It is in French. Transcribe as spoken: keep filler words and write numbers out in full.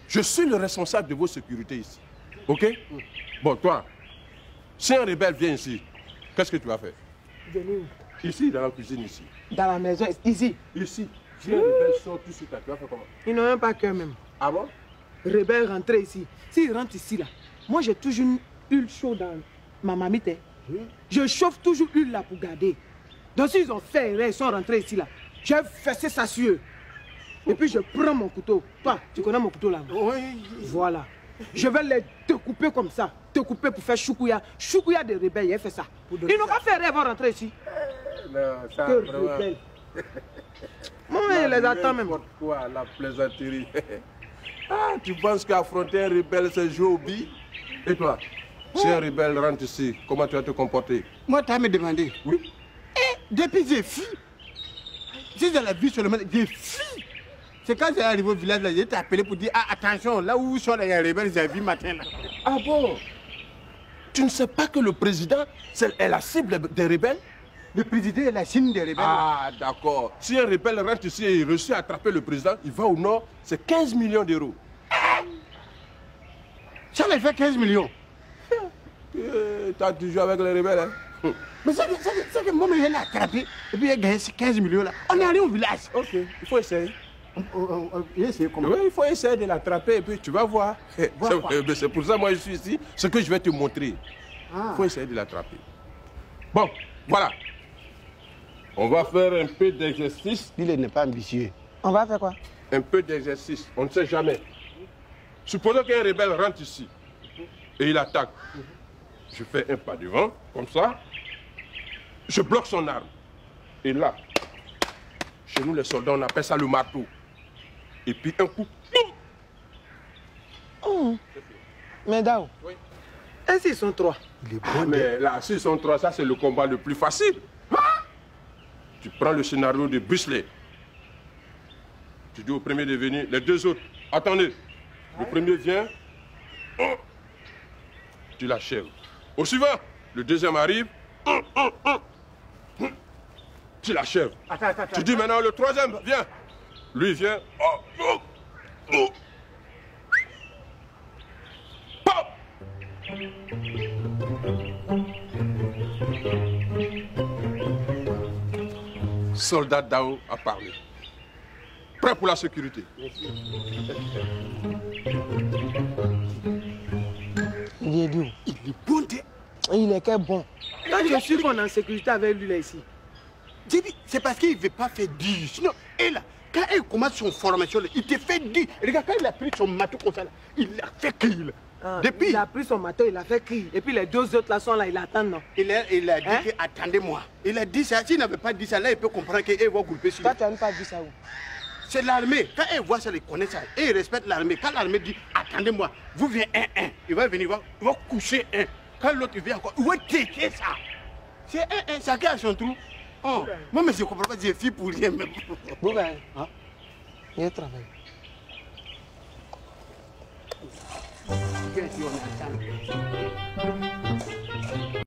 Je suis le responsable de vos sécurités ici. Ok? Bon, toi, si un rebelle vient ici, qu'est-ce que tu vas faire? Venez où? Ici, dans la cuisine, ici. Dans la maison, ici. Ici. Si un rebelle sort tout de suite, tu vas faire comment? Ils n'ont même pas cœur même. Ah bon? Rebelle rentré ici. S'ils rentrent ici, là, moi j'ai toujours une huile chaude dans ma mamite. Hein. Je chauffe toujours l'huile là pour garder. Donc s'ils ont fait erreur, ils sont rentrés ici là, j'ai fessé ça sur eux. Et puis je prends mon couteau. Toi, tu connais mon couteau là? Oui. Voilà. Je vais les découper comme ça. Découper pour faire choukouya. Choukouya des rebelles, il a fait ça. Ils n'ont pas fait erreur, ils vont rentrer ici. Non, ça, que rebelle. Moi, je les attends même. Quoi, la plaisanterie. Ah, tu penses qu'affronter un rebelle, c'est jouer au billes? Et toi, si un rebelle rentre ici, comment tu vas te comporter? Moi, tu as me demandé. Oui. Eh, depuis j'ai fui. Si dans la vie seulement, j'ai fui. C'est quand j'ai arrivé au village, là, j'ai été appelé pour dire, ah, attention, là où sont les rebelles, j'ai vu matin. Là. Ah bon? Tu ne sais pas que le président est la cible des rebelles? Le président est la cible des rebelles. Ah, d'accord. Si un rebelle rentre ici et il réussit à attraper le président, il va au nord, c'est quinze millions d'euros. Ça les fait quinze millions. Euh, tu as toujours avec les rebelles, hein? Mais c'est que moi, je l'ai attrapé et puis il a gagné ces quinze millions là. On est allé au village. Ok, il faut essayer. Il essayer comment? Oui, il faut essayer de l'attraper et puis tu vas voir. C'est pour ça que moi je suis ici, ce que je vais te montrer. Il faut essayer de l'attraper. Bon, voilà. On va faire un peu d'exercice. Il n'est pas ambitieux. On va faire quoi? Un peu d'exercice, on ne sait jamais. Supposons qu'un rebelle rentre ici et il attaque. Je fais un pas devant, comme ça. Je bloque son arme. Et là, chez nous les soldats, on appelle ça le marteau. Et puis un coup. Mmh. Mais Dao, oui. Et s'ils sont trois? Il est bon. Mais là, s'ils sont trois, ça c'est le combat le plus facile. Tu prends le scénario de Bruce Lee. Tu dis au premier de venir, les deux autres, attendez. Le premier vient, tu l'achèves. Au suivant, le deuxième arrive, tu l'achèves. Tu dis maintenant le troisième, viens. Lui vient, Soldat Dao a parlé. Prêt pour la sécurité. Il est doux. Il est bon. Il est quel bon. Quand je suis qu'on est en sécurité avec lui là ici. J'ai dit, c'est parce qu'il ne veut pas faire dix. Sinon, et là, quand il commence son formation, là, il te fait dix. Regarde, quand il a pris son matou comme ça, là, il a fait crier. Ah, Depuis. Il a pris son matou, il a fait crier. Et puis les deux autres là sont là, ils attendent, non? Il a, il a dit hein? que attendez-moi. Il a dit ça. S'il n'avait pas dit ça, là, il peut comprendre qu'il va grouper sur lui. Toi, tu n'as pas dit ça où? C'est l'armée. Quand il voit ça, il connaît ça. Et il respecte l'armée. Quand l'armée dit attendez-moi, vous venez un, un. Il va venir, il va, il va coucher un. Quand l'autre vient encore, il va tirer ça. C'est un, un. Chacun a son trou. Oh. Moi, mais je ne comprends pas, j'ai fait pour rien. Même. Bon, ben, hein? Il travaille. Qu'est-ce qu'on attend?